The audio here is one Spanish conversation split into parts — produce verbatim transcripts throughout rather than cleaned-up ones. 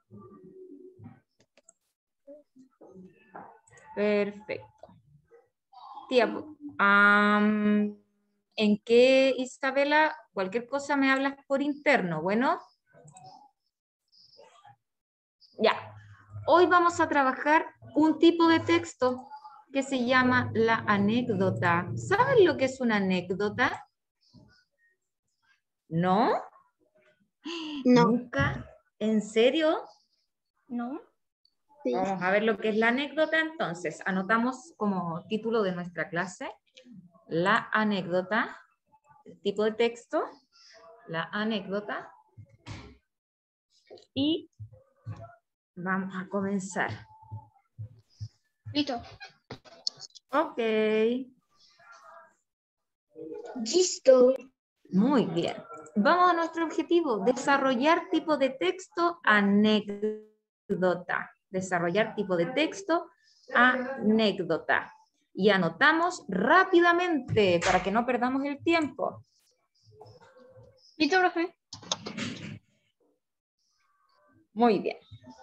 Perfecto. Tiempo. Um, ¿En qué, Isabela? Cualquier cosa me hablas por interno, ¿bueno? Ya. Hoy vamos a trabajar un tipo de texto que se llama la anécdota. ¿Saben lo que es una anécdota? ¿No? No. ¿Nunca? ¿En serio? No. Sí. Vamos a ver lo que es la anécdota entonces. Anotamos como título de nuestra clase la anécdota, el tipo de texto, la anécdota. Y vamos a comenzar. Listo. Ok. Listo. Muy bien. Vamos a nuestro objetivo, desarrollar tipo de texto, anécdota. Desarrollar tipo de texto, anécdota. Y anotamos rápidamente para que no perdamos el tiempo. Listo, profe. Muy bien.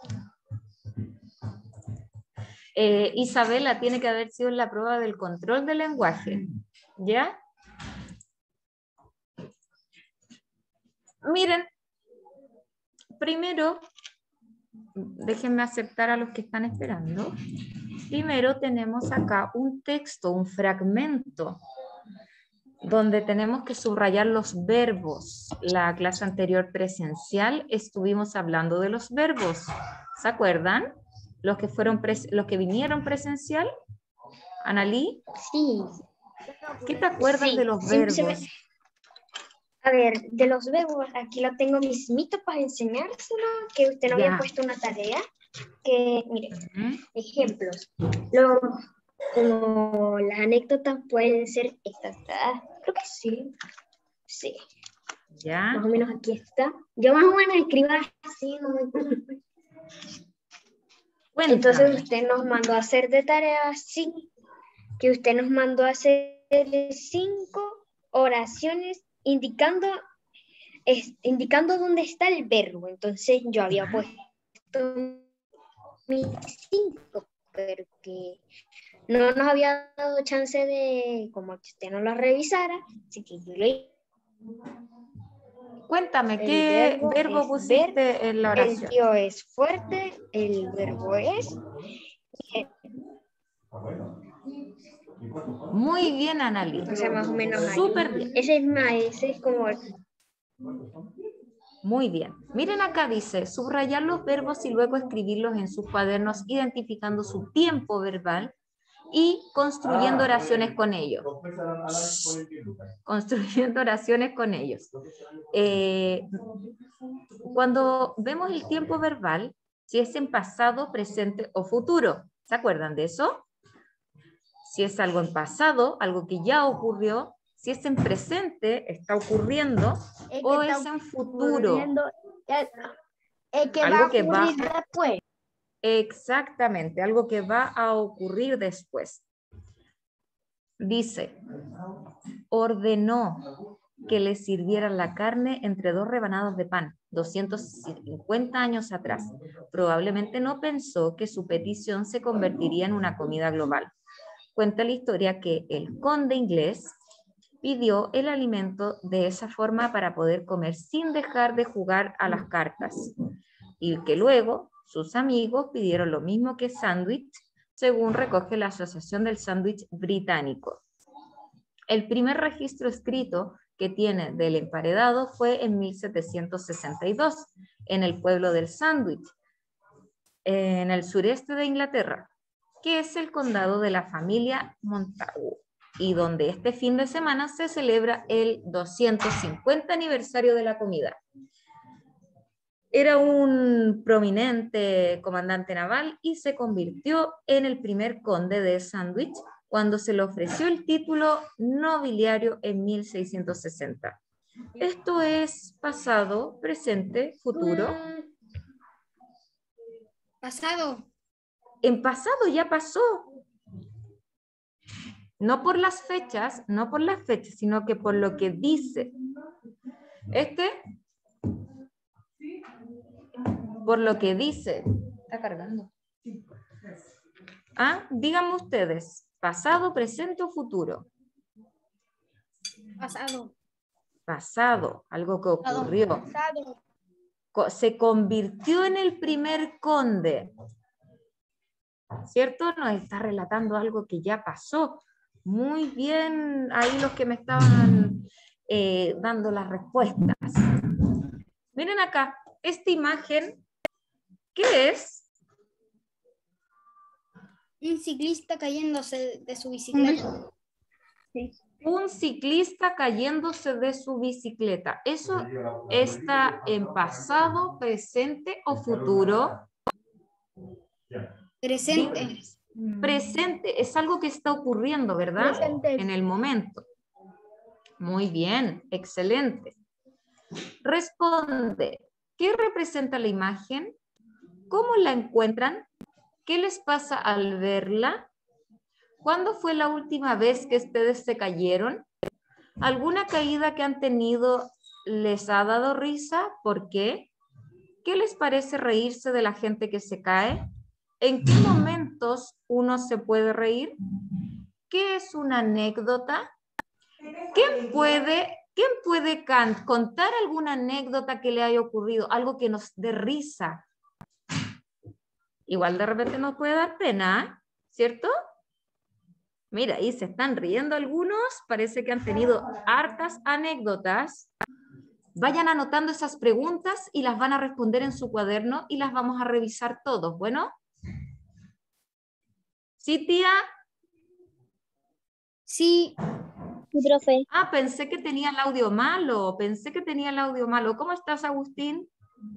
Eh, Isabela tiene que haber sido en la prueba del control del lenguaje. ¿Ya? Miren, primero, déjenme aceptar a los que están esperando. Primero tenemos acá un texto, un fragmento, donde tenemos que subrayar los verbos. La clase anterior presencial estuvimos hablando de los verbos. ¿Se acuerdan? Los que, fueron pres los que vinieron presencial. Analí. Sí. ¿Qué te acuerdas Sí. de los Sí, se verbos? me... A ver, de los verbos, aquí lo tengo mismito para enseñárselo, que usted no Ya. había puesto una tarea. Que, mire, Uh-huh. ejemplos. Lo, como las anécdotas pueden ser estas. ¿Verdad? Creo que sí. Sí. Ya. Más o menos aquí está. Yo más o menos escribo así. No me... Cuéntame. Entonces usted nos mandó a hacer de tarea así, que usted nos mandó a hacer cinco oraciones indicando, es, indicando dónde está el verbo. Entonces yo había Ya. puesto mis cinco, pero que no nos había dado chance de, como que usted no lo revisara, así que yo le... Cuéntame, El ¿qué verbo, verbo es pusiste ver, en la el oración? tío es fuerte, el verbo es... Muy bien, Analí. O sea, más o menos ahí. Súper bien. Ese es más, ese es como... Muy bien. Miren acá dice, subrayar los verbos y luego escribirlos en sus cuadernos, identificando su tiempo verbal y construyendo oraciones con ellos. Construyendo oraciones con ellos. Eh, cuando vemos el tiempo verbal, si es en pasado, presente o futuro. ¿Se acuerdan de eso? Si es algo en pasado, algo que ya ocurrió, si es en presente, está ocurriendo, Es o que es está en futuro. Es, es que Algo va a que va... ocurrir después. Exactamente, algo que va a ocurrir después. Dice, ordenó que le sirvieran la carne entre dos rebanadas de pan, doscientos cincuenta años atrás. Probablemente no pensó que su petición se convertiría en una comida global. Cuenta la historia que el conde inglés pidió el alimento de esa forma para poder comer sin dejar de jugar a las cartas, y que luego sus amigos pidieron lo mismo que sándwich, según recoge la Asociación del Sándwich Británico. El primer registro escrito que tiene del emparedado fue en mil setecientos sesenta y dos, en el pueblo del Sandwich, en el sureste de Inglaterra, que es el condado de la familia Montagu, y donde este fin de semana se celebra el doscientos cincuenta aniversario de la comida. Era un prominente comandante naval y se convirtió en el primer conde de Sandwich cuando se le ofreció el título nobiliario en mil seiscientos sesenta. Esto es pasado, presente, futuro. Pasado. En pasado ya pasó. No por las fechas, no por las fechas, sino que por lo que dice. Este Por lo que dice. Está cargando. Ah, díganme ustedes, pasado, presente o futuro. Pasado. Pasado, algo que ocurrió. Pasado. Co- Se convirtió en el primer conde. ¿Cierto? Nos está relatando algo que ya pasó. Muy bien, ahí los que me estaban eh, dando las respuestas. Miren acá, esta imagen, ¿qué es? Un ciclista cayéndose de su bicicleta. Un ciclista cayéndose de su bicicleta. ¿Eso está en pasado, presente o futuro? Presente. Presente, es algo que está ocurriendo, ¿verdad? Presente. En el momento. Muy bien, excelente. Responde, ¿qué representa la imagen? ¿Cómo la encuentran? ¿Qué les pasa al verla? ¿Cuándo fue la última vez que ustedes se cayeron? ¿Alguna caída que han tenido les ha dado risa? ¿Por qué? ¿Qué les parece reírse de la gente que se cae? ¿En qué momentos uno se puede reír? ¿Qué es una anécdota? ¿Quién puede, quién puede can- contar alguna anécdota que le haya ocurrido? Algo que nos dé risa. Igual de repente nos puede dar pena, ¿cierto? Mira, ahí se están riendo algunos. Parece que han tenido hartas anécdotas. Vayan anotando esas preguntas y las van a responder en su cuaderno y las vamos a revisar todos, ¿bueno? ¿Sí, tía? Sí. Sí, profe. Ah, pensé que tenía el audio malo, pensé que tenía el audio malo. ¿Cómo estás, Agustín?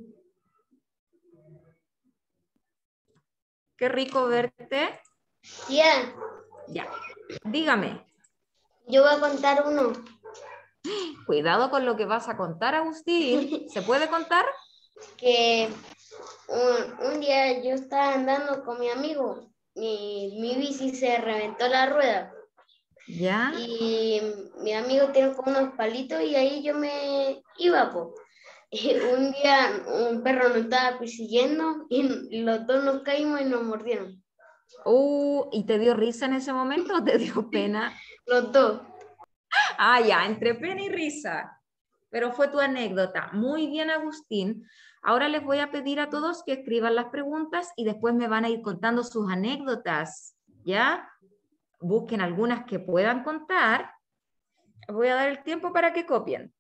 Qué rico verte. Tía, Ya, dígame. yo voy a contar uno. Cuidado con lo que vas a contar, Agustín. ¿Se puede contar? Que un, un día yo estaba andando con mi amigo y mi bici se reventó la rueda. Ya. Y mi amigo tiene como unos palitos y ahí yo me iba, po. Y un día un perro nos estaba persiguiendo y los dos nos caímos y nos mordieron. Uh, ¿y te dio risa en ese momento o te dio pena? Los dos. Ah, ya, entre pena y risa. Pero fue tu anécdota. Muy bien, Agustín. Ahora les voy a pedir a todos que escriban las preguntas y después me van a ir contando sus anécdotas, ¿ya? Busquen algunas que puedan contar. Voy a dar el tiempo para que copien.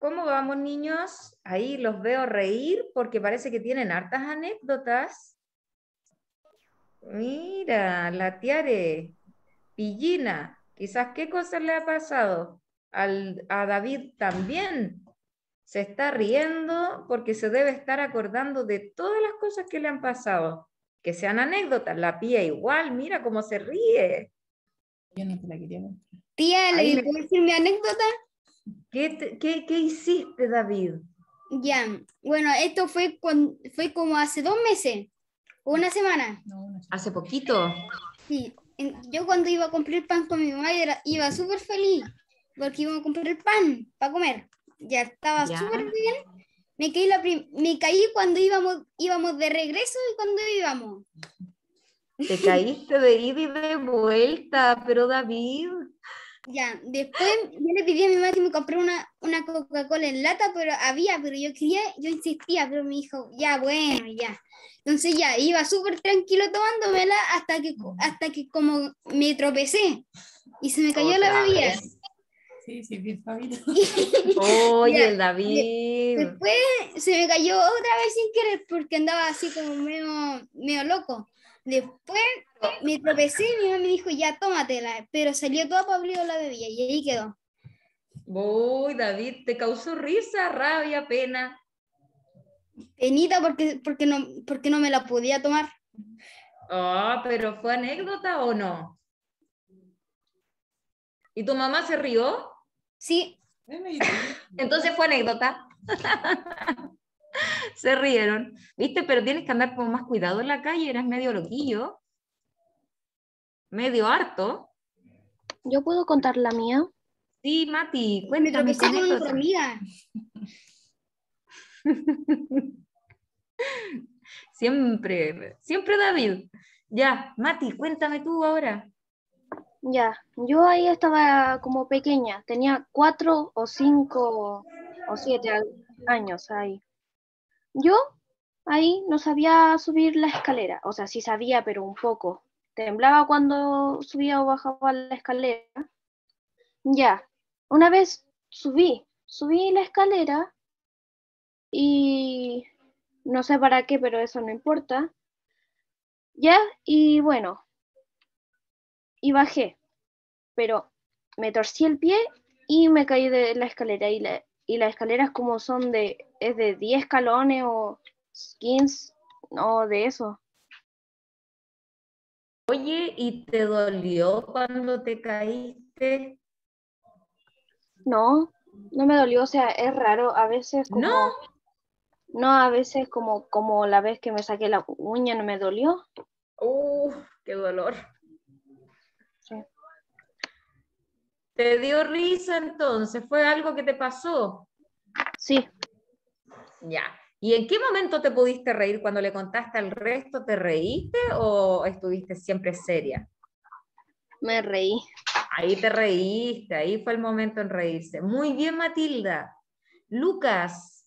¿Cómo vamos, niños? Ahí los veo reír porque parece que tienen hartas anécdotas. Mira, la Tiare, Pillina, quizás qué cosa le ha pasado. Al, a David también se está riendo porque se debe estar acordando de todas las cosas que le han pasado. Que sean anécdotas, la Pía igual, mira cómo se ríe. Yo no te la quería mostrar. Tía, Ahí ¿le le- puedo decir mi anécdota? ¿Qué, te- qué, qué hiciste, David? Ya, bueno, esto fue, con, fue como hace dos meses, o una semana. No, no sé. Hace poquito. Sí, en- yo cuando iba a comprar pan con mi mamá era- iba súper feliz, porque íbamos a comprar el pan para comer. Ya estaba Ya. súper bien. Me caí, la prim- me caí cuando íbamos, íbamos de regreso y cuando íbamos. Te caíste de ida y de vuelta, pero David, Ya, después yo le pedí a mi mamá que me comprara una, una Coca-Cola en lata, pero había, pero yo quería, yo insistía, pero me dijo, ya, bueno, ya. Entonces ya, iba súper tranquilo tomándomela hasta que, hasta que como me tropecé y se me cayó la otra bebida. vez. Sí, sí, bien, Fabito. Oye, Ya, el David. Después se me cayó otra vez sin querer porque andaba así como medio, medio loco. Después me tropecé y mi mamá me dijo, ya, tómatela, pero salió toda pablida la bebida y ahí quedó. Uy, David, ¿te causó risa, rabia, pena? Penita porque, porque, no, porque no me la podía tomar. Ah, pero ¿fue anécdota o no? ¿Y tu mamá se rió? Sí, Entonces fue anécdota. Se rieron. ¿Viste? Pero tienes que andar con más cuidado en la calle, eras medio loquillo. Medio harto. ¿Yo puedo contar la mía? Sí, Mati, me cuéntame tu tropecé con una anécdota. hormiga. Siempre, siempre David. Ya, Mati, cuéntame tú ahora. Ya, yo ahí estaba como pequeña, tenía cuatro o cinco o siete al- años ahí. Yo ahí no sabía subir la escalera, o sea, sí sabía, pero un poco. Temblaba cuando subía o bajaba la escalera. Ya, una vez subí, subí la escalera y no sé para qué, pero eso no importa. Ya, y bueno, y bajé, pero me torcí el pie y me caí de la escalera. Y, la, y las escaleras como son de, es de diez escalones o quince, no, de eso. Oye, ¿y te dolió cuando te caíste? No, no me dolió, o sea, es raro, a veces como, No. no, a veces como, como la vez que me saqué la uña no me dolió. Uf, qué dolor. Sí. ¿Te dio risa entonces? ¿Fue algo que te pasó? Sí, Ya. ¿Y en qué momento te pudiste reír cuando le contaste al resto? ¿Te reíste o estuviste siempre seria? me reí. Ahí te reíste, ahí fue el momento en reírse. Muy bien, Matilda. Lucas,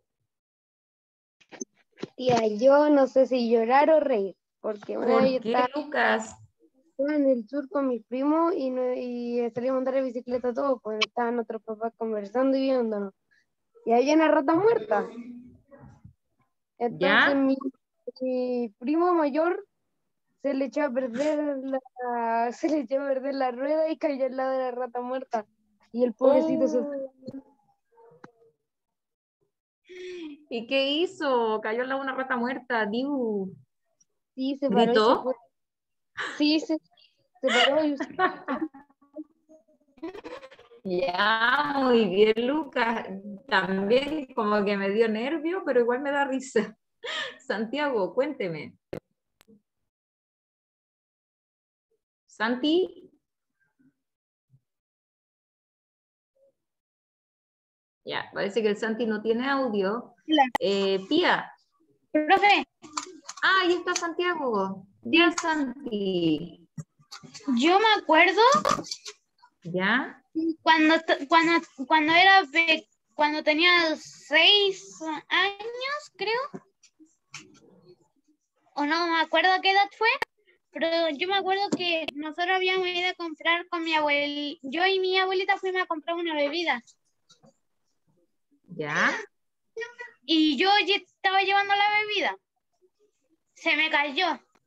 Tía, yo no sé si llorar o reír, porque una vez yo ¿por qué, estaba Lucas? en el sur con mis primos y, no, y salimos a andar en bicicleta todos, pues estaban nuestros papás conversando y viéndonos. Y había una rata muerta. Entonces ¿Ya? mi, mi primo mayor se le echó a perder la, se le echó a perder la rueda y cayó al lado de la rata muerta. Y el pobrecito se fue. Oh. ¿Y qué hizo? Cayó en la una rata muerta, Diu. Sí, se paró y se fue. ¿Gritó? Sí, se, se paró y Ya, muy bien, Lucas. También como que me dio nervio, pero igual me da risa. Santiago, cuénteme. Santi. Ya, parece que el Santi no tiene audio. Hola. Eh, Pía. Profe, Ah, ahí está Santiago. Ya, Santi. yo me acuerdo ¿Ya? cuando, cuando, cuando era pe- cuando tenía seis años, creo, o no me acuerdo qué edad fue, pero yo me acuerdo que nosotros habíamos ido a comprar con mi abuelita, yo y mi abuelita fuimos a comprar una bebida. ¿Ya? y yo ya estaba llevando la bebida. Se me cayó.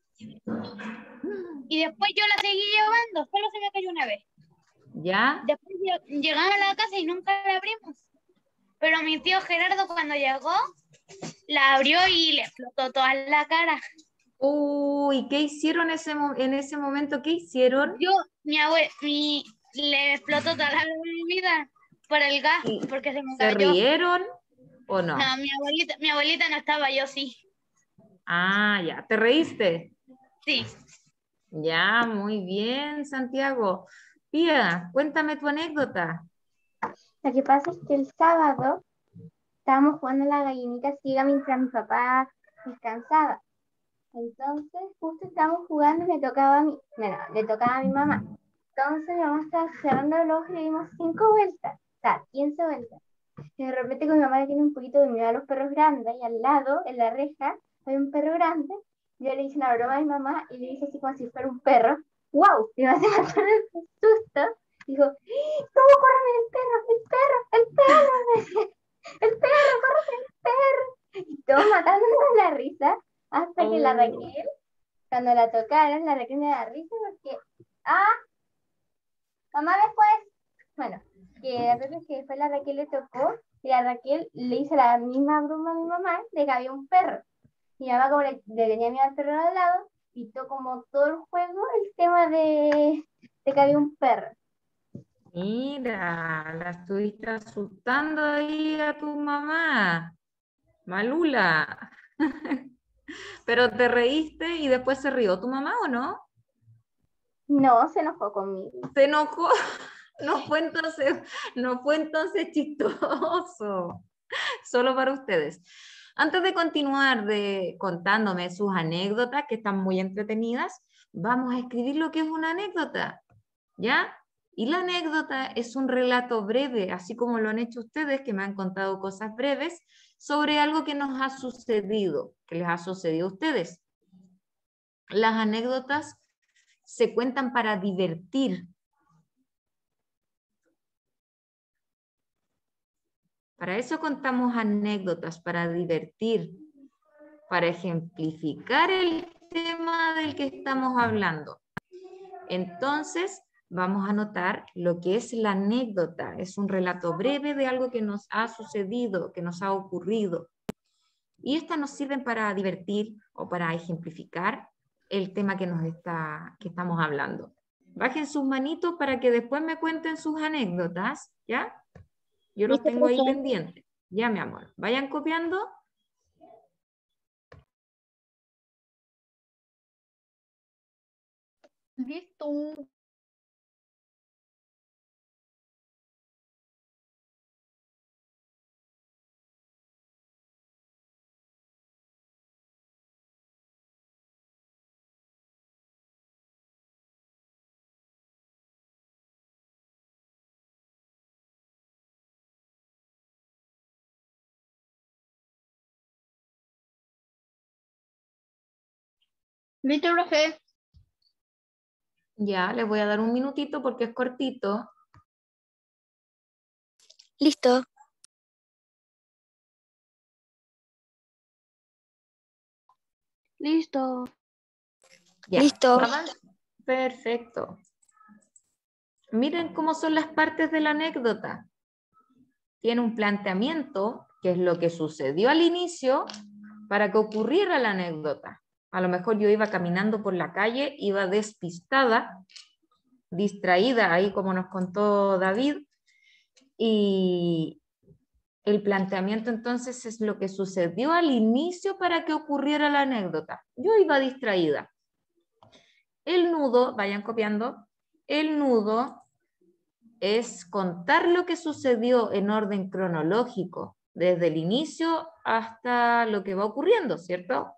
Y después yo la seguí llevando, solo se me cayó una vez. ¿Ya? Después lle- llegamos a la casa y nunca la abrimos. Pero mi tío Gerardo cuando llegó, la abrió y le explotó toda la cara. Uy, ¿qué hicieron ese mo- en ese momento? ¿Qué hicieron? Yo, mi abue mi, le explotó toda la bebida por el gas, ¿Y porque se me ¿Se cayó. rieron o no? No, mi abuelita, mi abuelita no estaba, yo sí. Ah, ya. ¿Te reíste? Sí. Ya, muy bien, Santiago. Pía, cuéntame tu anécdota. Lo que pasa es que el sábado estábamos jugando a la gallinita ciega mientras mi papá descansaba. Entonces, justo estábamos jugando y me tocaba a mí, bueno, le tocaba a mi mamá. Entonces, mi mamá estaba cerrando el ojo y le dimos cinco vueltas, o sea, quince vueltas. Y de repente, con mi mamá le tiene un poquito de miedo a los perros grandes, y al lado, en la reja, hay un perro grande. Yo le hice una broma a mi mamá y le dije así como si fuera un perro. ¡Wow! Y mi mamá se mató de susto. Dijo, ¿cómo corre el perro? ¡El perro! ¡El perro! ¡El perro! ¡Corre el perro! Y todos matándonos de la risa hasta que la Oh. Raquel, cuando la tocaron, la Raquel me da risa porque, ah, mamá después, bueno, que la cosa es que después la Raquel le tocó y la Raquel le hizo la misma broma a mi mamá de que había un perro. Mi mamá como le, le tenía miedo al perro al lado, pintó como todo el juego el tema de, de que había un perro. Mira, la estuviste asustando ahí a tu mamá. Malula. Pero te reíste y después se rió tu mamá, ¿o no? No, se enojó conmigo. Se enojó. No fue entonces, no fue entonces chistoso. Solo para ustedes. Antes de continuar de, contándome sus anécdotas, que están muy entretenidas, vamos a escribir lo que es una anécdota, ¿ya? Y la anécdota es un relato breve, así como lo han hecho ustedes, que me han contado cosas breves, sobre algo que nos ha sucedido, que les ha sucedido a ustedes. Las anécdotas se cuentan para divertir. Para eso contamos anécdotas, para divertir, para ejemplificar el tema del que estamos hablando. Entonces, vamos a anotar lo que es la anécdota. Es un relato breve de algo que nos ha sucedido, que nos ha ocurrido. Y estas nos sirven para divertir o para ejemplificar el tema que, nos está, que estamos hablando. Bajen sus manitos para que después me cuenten sus anécdotas, ¿ya? Yo los tengo ahí pendientes. Ya, mi amor. Vayan copiando. Listo. Listo, profe. Ya, les voy a dar un minutito porque es cortito. Listo. Listo. Ya. Listo. Avanza. Perfecto. Miren cómo son las partes de la anécdota. Tiene un planteamiento, que es lo que sucedió al inicio, para que ocurriera la anécdota. A lo mejor yo iba caminando por la calle, iba despistada, distraída, ahí como nos contó David, y el planteamiento entonces es lo que sucedió al inicio para que ocurriera la anécdota. Yo iba distraída. El nudo, vayan copiando, el nudo es contar lo que sucedió en orden cronológico, desde el inicio hasta lo que va ocurriendo, ¿cierto?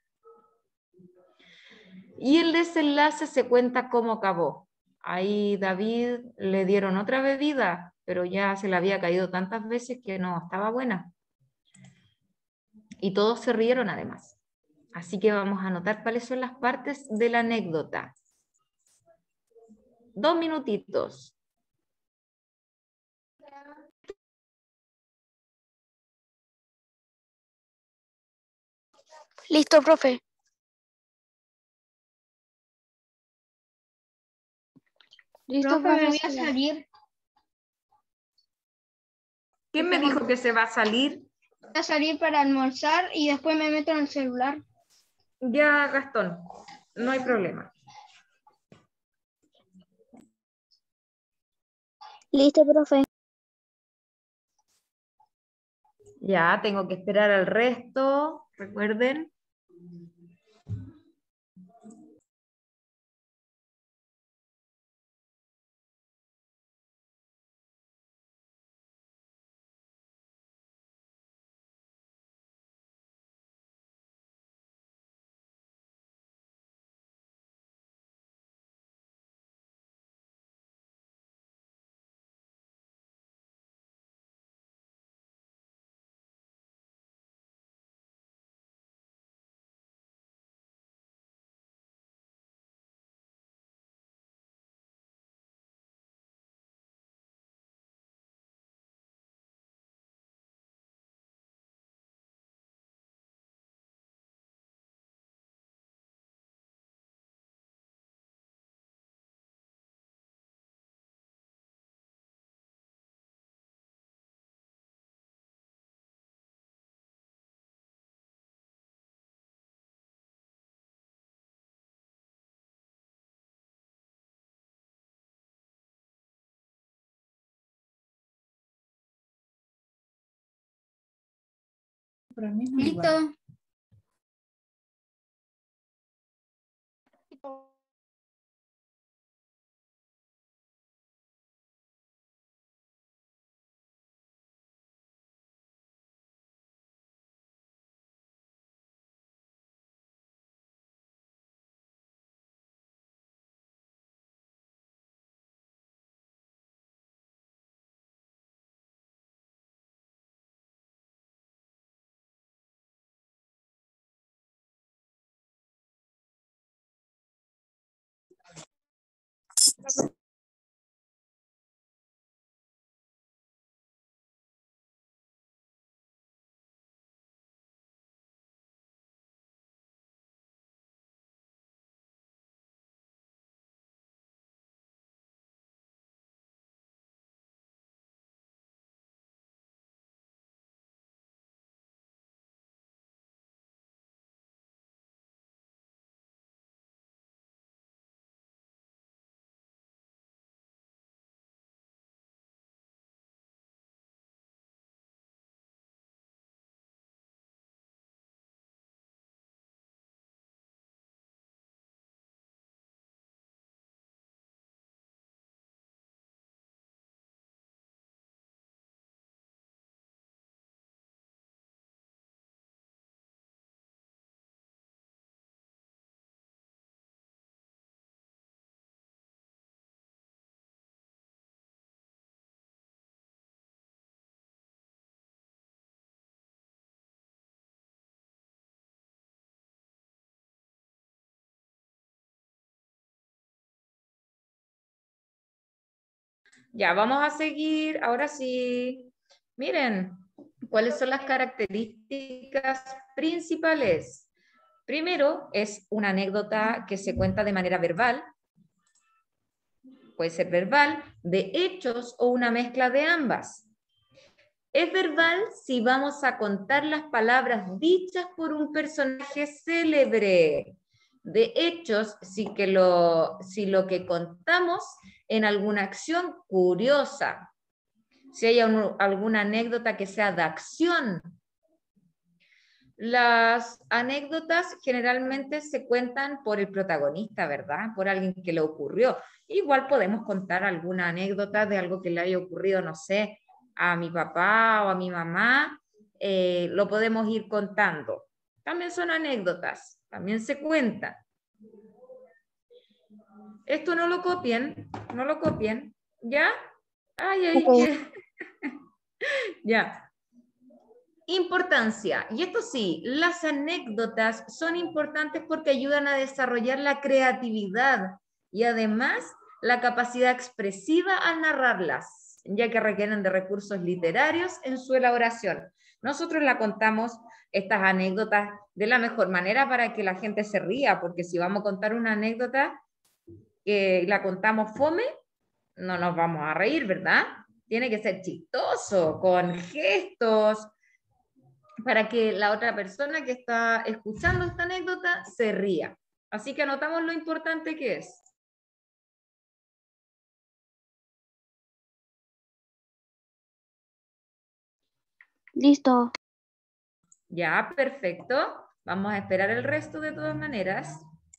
Y el desenlace se cuenta cómo acabó. Ahí David le dieron otra bebida, pero ya se le había caído tantas veces que no estaba buena. Y todos se rieron además. Así que vamos a anotar cuáles son las partes de la anécdota. Dos minutitos. Listo, profe. Listo, Profe, me voy a profesora. salir. ¿Quién me dijo que se va a salir? Voy a salir para almorzar y después me meto en el celular. Ya, Gastón, no hay problema. Listo, profe. Ya, tengo que esperar al resto, recuerden. Por el mismo Listo. lugar. Ya, vamos a seguir. Ahora sí. Miren, ¿cuáles son las características principales? Primero, es una anécdota que se cuenta de manera verbal. Puede ser verbal, de hechos o una mezcla de ambas. Es verbal si vamos a contar las palabras dichas por un personaje célebre. De hechos, si, que lo, si lo que contamos en alguna acción curiosa. Si hay un, alguna anécdota que sea de acción. Las anécdotas generalmente se cuentan por el protagonista, ¿verdad? Por alguien que le ocurrió. Igual podemos contar alguna anécdota de algo que le haya ocurrido, no sé, a mi papá o a mi mamá, eh, lo podemos ir contando. También son anécdotas, también se cuentan. Esto no lo copien, no lo copien, ¿ya? Ay, ay, Ok. que... ya. Importancia, y esto sí, las anécdotas son importantes porque ayudan a desarrollar la creatividad y además la capacidad expresiva al narrarlas, ya que requieren de recursos literarios en su elaboración. Nosotros la contamos, estas anécdotas, de la mejor manera para que la gente se ría, porque si vamos a contar una anécdota que la contamos fome, no nos vamos a reír, ¿verdad? Tiene que ser chistoso, con gestos, para que la otra persona que está escuchando esta anécdota se ría. Así que anotamos lo importante que es. Listo. Ya, perfecto. Vamos a esperar el resto de todas maneras.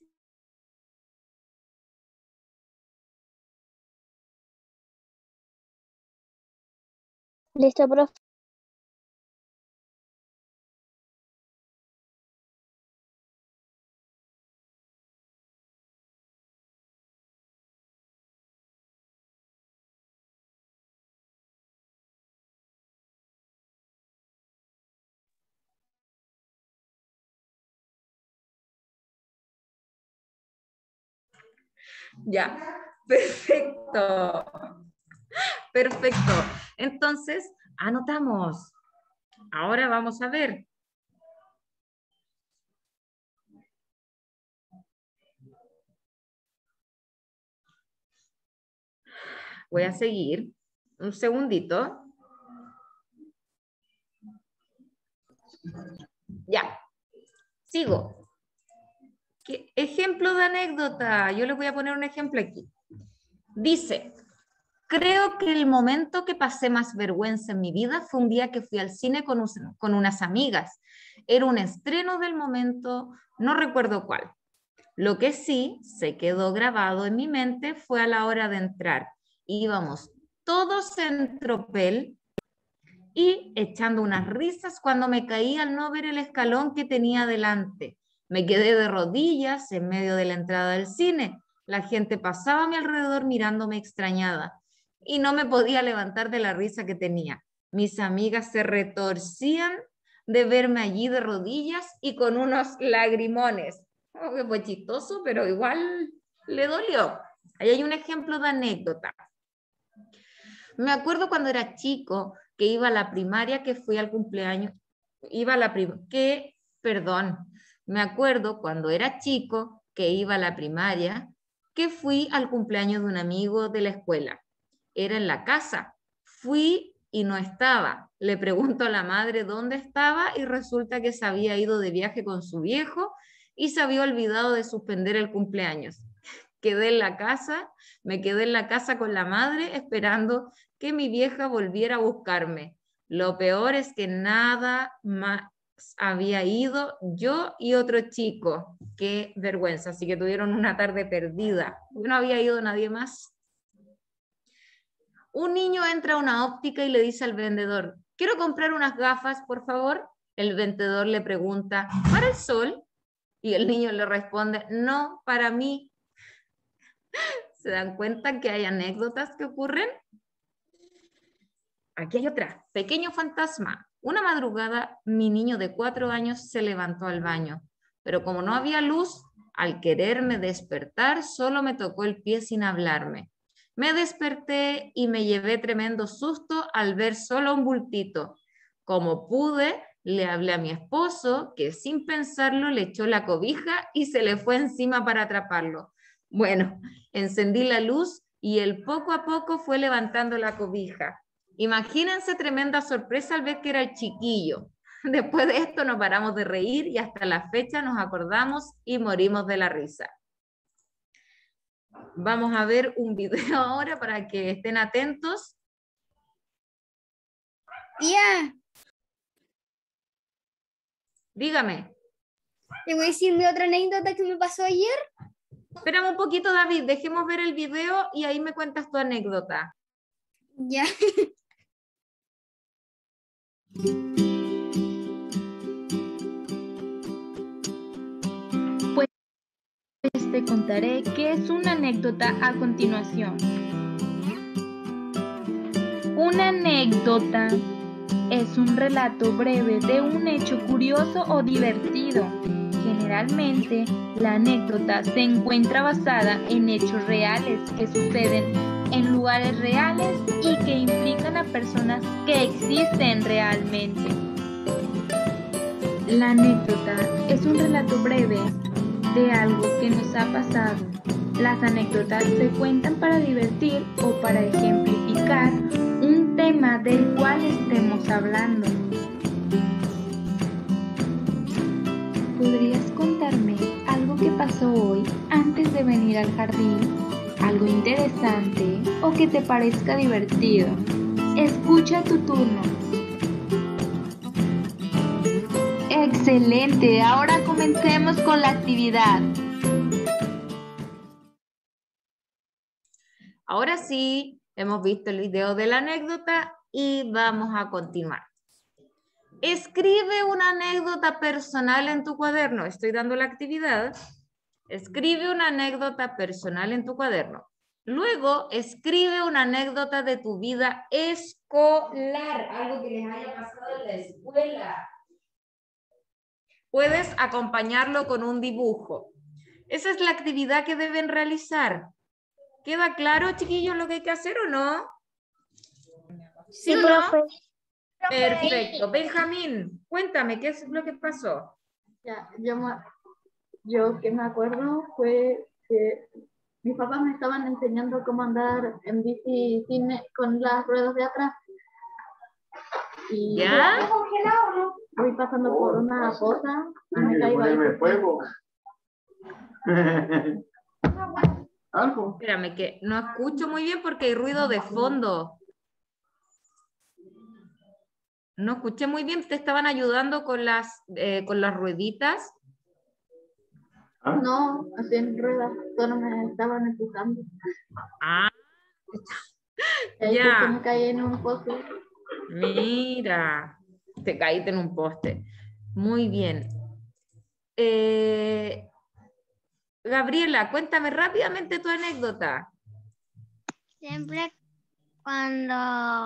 Listo, profe. Ya, perfecto. Perfecto. Entonces, anotamos. Ahora vamos a ver. Voy a seguir. Un segundito. Ya. Sigo. ¿Qué ejemplo de anécdota? Yo les voy a poner un ejemplo aquí. Dice, creo que el momento que pasé más vergüenza en mi vida fue un día que fui al cine con, un, con unas amigas. Era un estreno del momento, no recuerdo cuál. Lo que sí se quedó grabado en mi mente fue a la hora de entrar. Íbamos todos en tropel y echando unas risas cuando me caí al no ver el escalón que tenía delante. Me quedé de rodillas en medio de la entrada del cine. La gente pasaba a mi alrededor mirándome extrañada y no me podía levantar de la risa que tenía. Mis amigas se retorcían de verme allí de rodillas y con unos lagrimones. Oh, que fue chistoso, pero igual le dolió. Ahí hay un ejemplo de anécdota. Me acuerdo cuando era chico que iba a la primaria, que fui al cumpleaños, iba a la prim que, perdón, me acuerdo cuando era chico que iba a la primaria, que fui al cumpleaños de un amigo de la escuela. Era en la casa. Fui y no estaba. Le pregunto a la madre dónde estaba y resulta que se había ido de viaje con su viejo y se había olvidado de suspender el cumpleaños. Quedé en la casa, me quedé en la casa con la madre esperando que mi vieja volviera a buscarme. Lo peor es que nada más había ido yo y otro chico. Qué vergüenza, así que tuvieron una tarde perdida. No había ido nadie más. Un niño entra a una óptica y le dice al vendedor, quiero comprar unas gafas, por favor. El vendedor le pregunta, ¿para el sol? Y el niño le responde, no, para mí. ¿Se dan cuenta que hay anécdotas que ocurren? Aquí hay otra. Pequeño fantasma. Una madrugada, mi niño de cuatro años se levantó al baño, pero como no había luz, al quererme despertar, solo me tocó el pie sin hablarme. Me desperté y me llevé tremendo susto al ver solo un bultito. Como pude, le hablé a mi esposo, que sin pensarlo le echó la cobija y se le fue encima para atraparlo. Bueno, encendí la luz y él poco a poco fue levantando la cobija. Imagínense tremenda sorpresa al ver que era el chiquillo. Después de esto nos paramos de reír y hasta la fecha nos acordamos y morimos de la risa. Vamos a ver un video ahora para que estén atentos. Tía, Dígame. te voy a decir mi otra anécdota que me pasó ayer. Espérame un poquito, David. Dejemos ver el video y ahí me cuentas tu anécdota. Ya. Pues te contaré qué es una anécdota a continuación. Una anécdota es un relato breve de un hecho curioso o divertido. Generalmente, la anécdota se encuentra basada en hechos reales que suceden en lugares reales y que implican a personas que existen realmente. La anécdota es un relato breve de algo que nos ha pasado. Las anécdotas se cuentan para divertir o para ejemplificar un tema del cual estemos hablando. ¿Podrías contarme algo que pasó hoy antes de venir al jardín? ¿Algo interesante o que te parezca divertido? Escucha tu turno. Excelente, ahora comencemos con la actividad. Ahora sí, hemos visto el video de la anécdota y vamos a continuar. Escribe una anécdota personal en tu cuaderno. Estoy dando la actividad. Escribe una anécdota personal en tu cuaderno. Luego, escribe una anécdota de tu vida escolar, algo que les haya pasado en la escuela. Puedes acompañarlo con un dibujo. Esa es la actividad que deben realizar. ¿Queda claro, chiquillos, lo que hay que hacer o no? Sí, ¿o no? profe. Perfecto. Benjamín, cuéntame, ¿qué es lo que pasó? Ya, yo, me- yo que me acuerdo fue que mis papás me estaban enseñando cómo andar en bici sin, con las ruedas de atrás. Y ¿Ya? voy pasando por una cosa y me caigo ahí. Algo. Espérame, que no escucho muy bien porque hay ruido de fondo. No escuché muy bien, ¿te estaban ayudando con las, eh, con las rueditas? No, así en ruedas, solo me estaban empujando. Ah, Y ahí ya. justo me caí en un pozo. Mira, te caíste en un poste. Muy bien. Eh, Gabriela, cuéntame rápidamente tu anécdota. Siempre cuando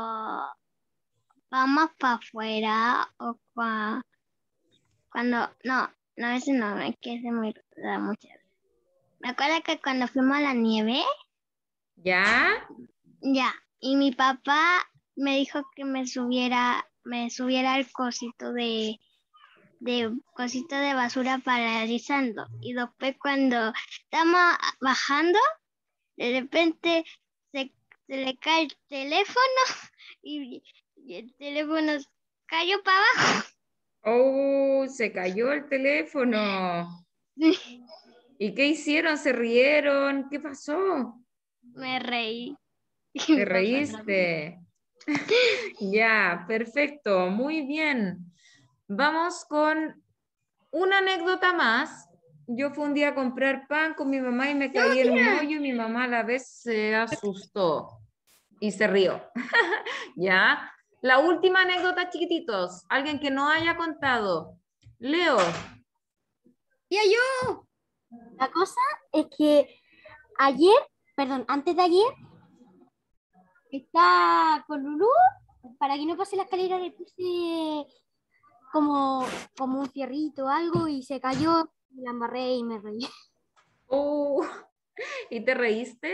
vamos para afuera o cua- cuando, no, no, ese no, es que se me da mucho. Me acuerdo que cuando fuimos a la nieve, ¿Ya? ya, y mi papá me dijo que me subiera, me subiera al cosito de, de cosito de basura paralizando. Y después cuando estamos bajando, de repente se, se le cae el teléfono y, y el teléfono cayó para abajo. Oh, se cayó el teléfono. ¿Y qué hicieron? ¿Se rieron? ¿Qué pasó? Me reí. ¿Te reíste? Ya, perfecto, muy bien. Vamos con una anécdota más. Yo fui un día a comprar pan con mi mamá y me caí en un hoyo y mi mamá a la vez se asustó y se rió. Ya. La última anécdota, chiquititos. Alguien que no haya contado. Leo. Ya yo. La cosa es que ayer, perdón, antes de ayer, está con Lulú, para que no pase la escalera le puse como, como un fierrito o algo y se cayó, me la embarré y me reí. Oh, ¿y te reíste?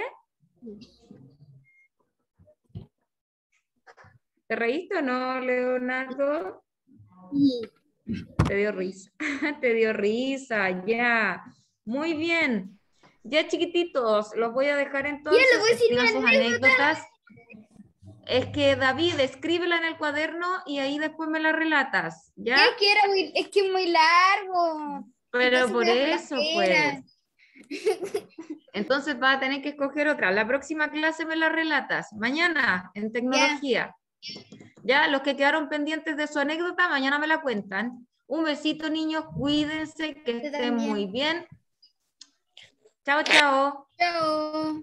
¿Te reíste o no, Leonardo? Sí. Te dio risa. Te dio risa, ya. Muy bien. Ya, chiquititos, los voy a dejar entonces. Ya, le voy a decir Escriban mi sus anécdotas. Es que, David, escríbela en el cuaderno y ahí después me la relatas, ¿ya? Es que era muy, es que es muy largo. Pero Entonces por me da eso, flojera. pues. Entonces vas a tener que escoger otra. La próxima clase me la relatas. Mañana, en tecnología. Ya, los que quedaron pendientes de su anécdota, mañana me la cuentan. Un besito, niños. Cuídense, que estén muy bien. Chao, chao. Chao.